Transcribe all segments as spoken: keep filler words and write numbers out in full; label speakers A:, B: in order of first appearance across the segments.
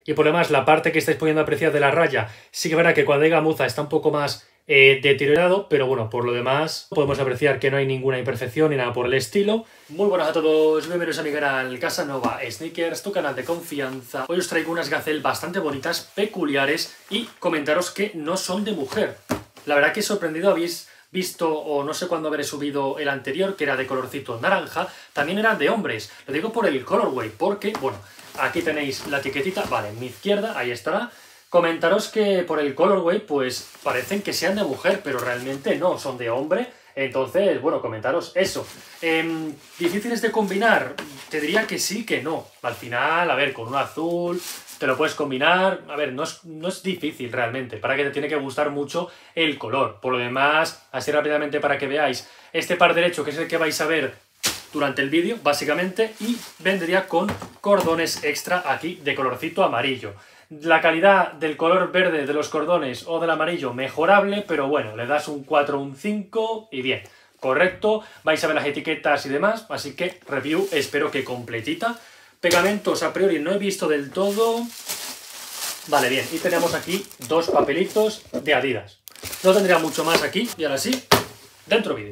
A: Y por lo demás, la parte que estáis pudiendo apreciar de la raya, sí que verá que cuando hay gamuza está un poco más eh, deteriorado, pero bueno, por lo demás podemos apreciar que no hay ninguna imperfección ni nada por el estilo. Muy buenas a todos, bienvenidos a mi canal Casanova Sneakers, tu canal de confianza. Hoy os traigo unas gazelle bastante bonitas, peculiares, y comentaros que no son de mujer. La verdad que he sorprendido, habéis visto, o no sé cuándo habré subido el anterior, que era de colorcito naranja, también eran de hombres. Lo digo por el colorway, porque, bueno, aquí tenéis la etiquetita, vale, en mi izquierda, ahí estará. Comentaros que por el colorway, pues parecen que sean de mujer, pero realmente no, son de hombre. Entonces, bueno, comentaros eso. Eh, ¿Difíciles de combinar? Te diría que sí, que no. Al final, a ver, con un azul te lo puedes combinar. A ver, no es, no es difícil realmente. Para que te tiene que gustar mucho el color. Por lo demás, así rápidamente para que veáis este par derecho, que es el que vais a ver durante el vídeo, básicamente, y vendría con cordones extra aquí de colorcito amarillo. La calidad del color verde de los cordones o del amarillo mejorable, pero bueno, le das un cuatro, un cinco y bien, correcto. Vais a ver las etiquetas y demás, así que review espero que completita. Pegamentos a priori no he visto del todo. Vale, bien, y tenemos aquí dos papelitos de Adidas. No tendría mucho más aquí, y ahora sí, dentro vídeo.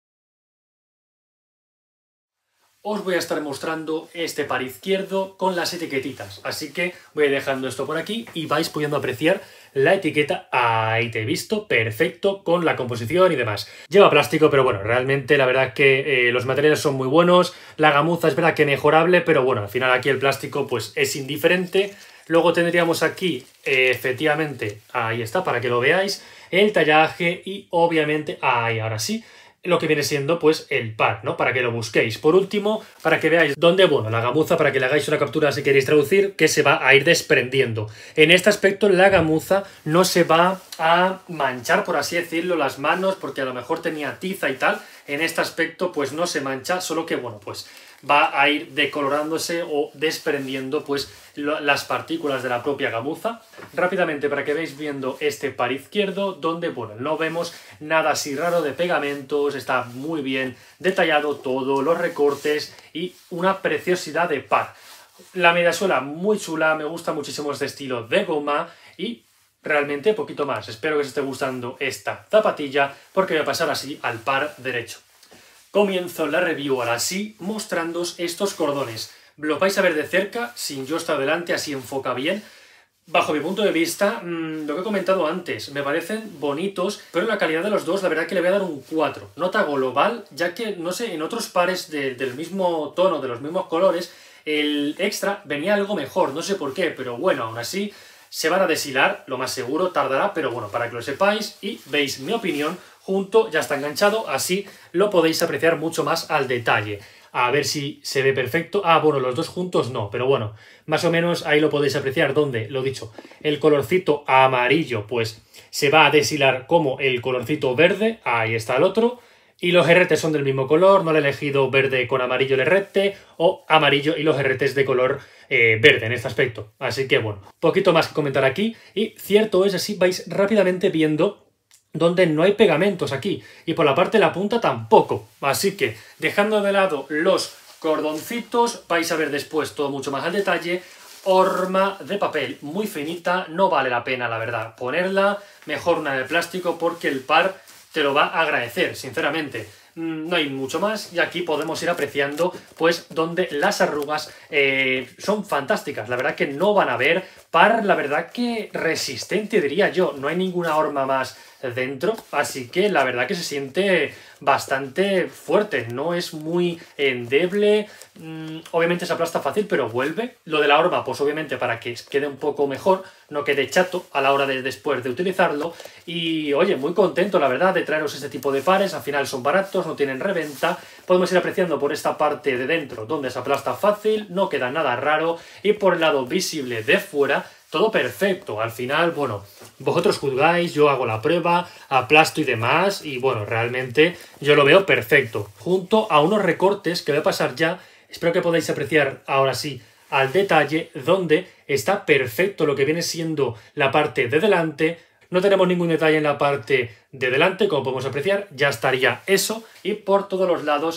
A: Os voy a estar mostrando este par izquierdo con las etiquetitas, así que voy dejando esto por aquí y vais pudiendo apreciar la etiqueta. Ahí te he visto, perfecto, con la composición y demás. Lleva plástico, pero bueno, realmente la verdad es que eh, los materiales son muy buenos, la gamuza es verdad que mejorable, pero bueno, al final aquí el plástico pues es indiferente. Luego tendríamos aquí, eh, efectivamente, ahí está, para que lo veáis, el tallaje y obviamente, ahí, ahora sí, lo que viene siendo pues el par, ¿no? Para que lo busquéis. Por último, para que veáis dónde, bueno, la gamuza, para que le hagáis una captura si queréis traducir, que se va a ir desprendiendo. En este aspecto la gamuza no se va a manchar, por así decirlo, las manos, porque a lo mejor tenía tiza y tal. En este aspecto pues no se mancha, solo que, bueno, pues va a ir decolorándose o desprendiendo pues las partículas de la propia gamuza. Rápidamente para que veáis viendo este par izquierdo, donde bueno, no vemos nada así raro de pegamentos, está muy bien detallado todo, los recortes y una preciosidad de par. La mediasuela muy chula, me gusta muchísimo este estilo de goma y realmente poquito más. Espero que os esté gustando esta zapatilla porque voy a pasar así al par derecho. Comienzo la review ahora sí mostrándoos estos cordones. Lo vais a ver de cerca, sin yo estar delante, así enfoca bien. Bajo mi punto de vista, mmm, lo que he comentado antes, me parecen bonitos, pero la calidad de los dos, la verdad que le voy a dar un cuatro. Nota global, ya que, no sé, en otros pares de, del mismo tono, de los mismos colores, el extra venía algo mejor, no sé por qué, pero bueno, aún así se van a deshilar, lo más seguro, tardará, pero bueno, para que lo sepáis y veis mi opinión, junto, ya está enganchado, así lo podéis apreciar mucho más al detalle. A ver si se ve perfecto. Ah, bueno, los dos juntos no, pero bueno, más o menos ahí lo podéis apreciar, donde, lo dicho, el colorcito amarillo pues se va a deshilar como el colorcito verde, ahí está el otro, y los herretes son del mismo color, no le he elegido verde con amarillo el herrete, o amarillo y los herretes de color eh, verde en este aspecto. Así que bueno, poquito más que comentar aquí, y cierto es, así vais rápidamente viendo donde no hay pegamentos aquí, y por la parte de la punta tampoco, así que dejando de lado los cordoncitos, vais a ver después todo mucho más al detalle. Horma de papel muy finita, no vale la pena la verdad ponerla, mejor una de plástico porque el par te lo va a agradecer, sinceramente. No hay mucho más y aquí podemos ir apreciando pues donde las arrugas eh, son fantásticas, la verdad que no van a ver, par la verdad que resistente diría yo, no hay ninguna horma más dentro, así que la verdad que se siente bastante fuerte, no es muy endeble, mm, obviamente se aplasta fácil pero vuelve. Lo de la horma pues obviamente para que quede un poco mejor, no quede chato a la hora de después de utilizarlo. Y oye, muy contento la verdad de traeros este tipo de pares, al final son baratos, no tienen reventa, podemos ir apreciando por esta parte de dentro donde se aplasta fácil, no queda nada raro, y por el lado visible de fuera todo perfecto. Al final, bueno, vosotros juzgáis, yo hago la prueba, aplasto y demás, y bueno, realmente yo lo veo perfecto, junto a unos recortes que voy a pasar ya, espero que podáis apreciar ahora sí al detalle, donde está perfecto lo que viene siendo la parte de delante. No tenemos ningún detalle en la parte de delante, como podemos apreciar, ya estaría eso, y por todos los lados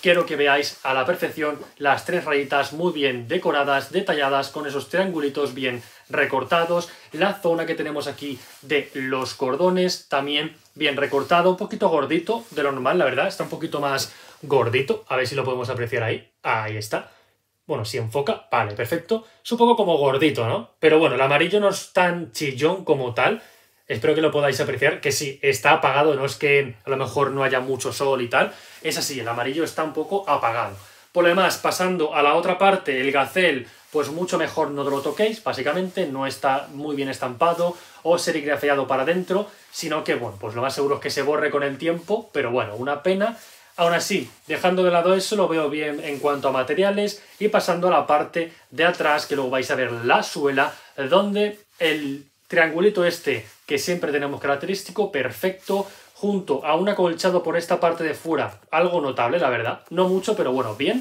A: quiero que veáis a la perfección las tres rayitas muy bien decoradas, detalladas, con esos triangulitos bien recortados, la zona que tenemos aquí de los cordones también bien recortado, un poquito gordito de lo normal, la verdad, está un poquito más gordito, a ver si lo podemos apreciar ahí, ahí está. Bueno, si enfoca, vale, perfecto. Es un poco como gordito, ¿no? Pero bueno, el amarillo no es tan chillón como tal. Espero que lo podáis apreciar, que sí, está apagado, no es que a lo mejor no haya mucho sol y tal. Es así, el amarillo está un poco apagado. Por lo demás, pasando a la otra parte, el gacel, pues mucho mejor no lo toquéis, básicamente, no está muy bien estampado o serigrafeado para adentro, sino que, bueno, pues lo más seguro es que se borre con el tiempo, pero bueno, una pena. Aún así, dejando de lado eso, lo veo bien en cuanto a materiales y pasando a la parte de atrás, que luego vais a ver la suela, donde el triangulito este, que siempre tenemos característico, perfecto, junto a un acolchado por esta parte de fuera, algo notable, la verdad, no mucho, pero bueno, bien,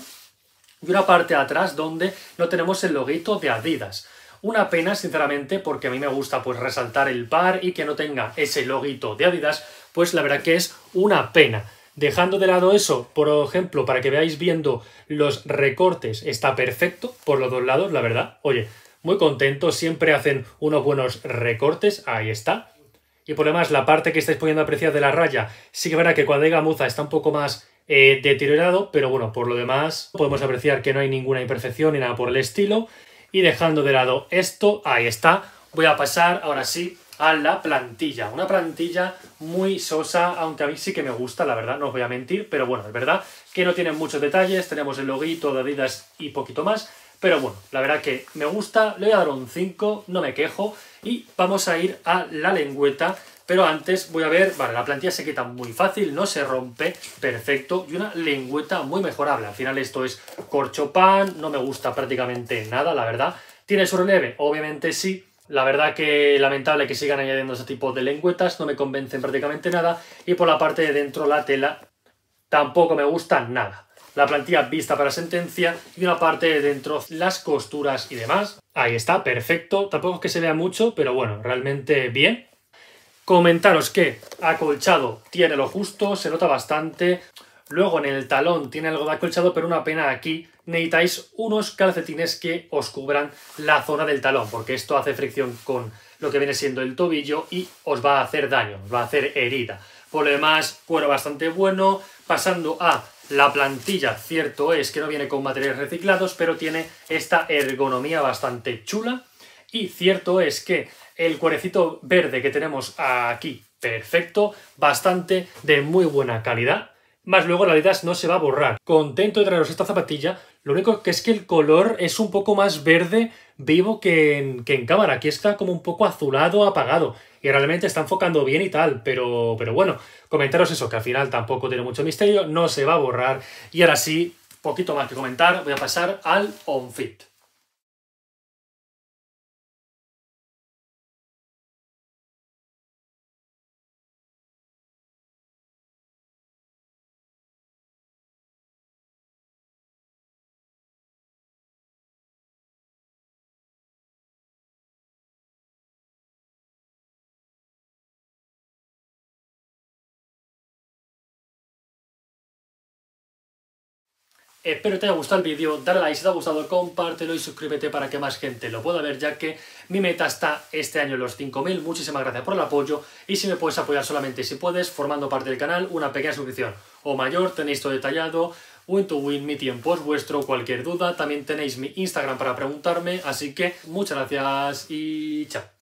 A: y una parte de atrás donde no tenemos el loguito de Adidas. Una pena, sinceramente, porque a mí me gusta pues resaltar el par y que no tenga ese loguito de Adidas, pues la verdad que es una pena. Dejando de lado eso, por ejemplo, para que veáis viendo los recortes, está perfecto por los dos lados, la verdad. Oye, muy contento, siempre hacen unos buenos recortes, ahí está. Y por lo demás, la parte que estáis pudiendo apreciar de la raya, sí que verá que cuando hay gamuza está un poco más eh, deteriorado, pero bueno, por lo demás podemos apreciar que no hay ninguna imperfección ni nada por el estilo. Y dejando de lado esto, ahí está. Voy a pasar ahora sí a la plantilla. Una plantilla muy sosa, aunque a mí sí que me gusta, la verdad, no os voy a mentir, pero bueno, es verdad que no tiene muchos detalles, tenemos el loguito de Adidas y poquito más, pero bueno, la verdad que me gusta, le voy a dar un cinco, no me quejo, y vamos a ir a la lengüeta, pero antes voy a ver, vale, la plantilla se quita muy fácil, no se rompe, perfecto, y una lengüeta muy mejorable. Al final esto es corchopan, no me gusta prácticamente nada, la verdad. ¿Tiene su relieve? Obviamente sí. La verdad que lamentable que sigan añadiendo ese tipo de lengüetas, no me convencen prácticamente nada. Y por la parte de dentro la tela tampoco me gusta nada. La plantilla vista para sentencia y una parte de dentro las costuras y demás. Ahí está, perfecto. Tampoco es que se vea mucho, pero bueno, realmente bien. Comentaros que acolchado tiene lo justo, se nota bastante. Luego en el talón tiene algo de acolchado, pero una pena aquí. Necesitáis unos calcetines que os cubran la zona del talón, porque esto hace fricción con lo que viene siendo el tobillo y os va a hacer daño, os va a hacer herida. Por lo demás, cuero bastante bueno. Pasando a la plantilla, cierto es que no viene con materiales reciclados, pero tiene esta ergonomía bastante chula. Y cierto es que el cuerecito verde que tenemos aquí, perfecto, bastante de muy buena calidad. Más luego la Adidas no se va a borrar. Contento de traeros esta zapatilla. Lo único que es que el color es un poco más verde vivo que en, que en cámara. Aquí está como un poco azulado, apagado. Y realmente está enfocando bien y tal. Pero, pero bueno, comentaros eso, que al final tampoco tiene mucho misterio. No se va a borrar. Y ahora sí, poquito más que comentar. Voy a pasar al on-fit. Espero te haya gustado el vídeo, dale like si te ha gustado, compártelo y suscríbete para que más gente lo pueda ver, ya que mi meta está este año en los cinco mil. Muchísimas gracias por el apoyo y si me puedes apoyar solamente si puedes, formando parte del canal, una pequeña suscripción o mayor, tenéis todo detallado, win to win, mi tiempo es vuestro, cualquier duda, también tenéis mi Instagram para preguntarme, así que muchas gracias y chao.